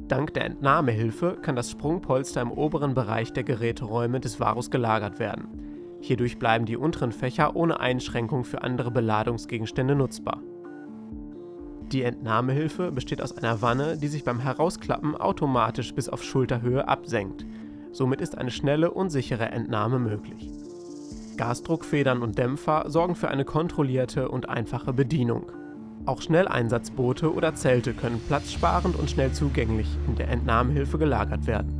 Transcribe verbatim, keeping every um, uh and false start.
Dank der Entnahmehilfe kann das Sprungpolster im oberen Bereich der Geräteräume des Varus gelagert werden. Hierdurch bleiben die unteren Fächer ohne Einschränkung für andere Beladungsgegenstände nutzbar. Die Entnahmehilfe besteht aus einer Wanne, die sich beim Herausklappen automatisch bis auf Schulterhöhe absenkt. Somit ist eine schnelle und sichere Entnahme möglich. Gasdruckfedern und Dämpfer sorgen für eine kontrollierte und einfache Bedienung. Auch Schnelleinsatzboote oder Zelte können platzsparend und schnell zugänglich in der Entnahmehilfe gelagert werden.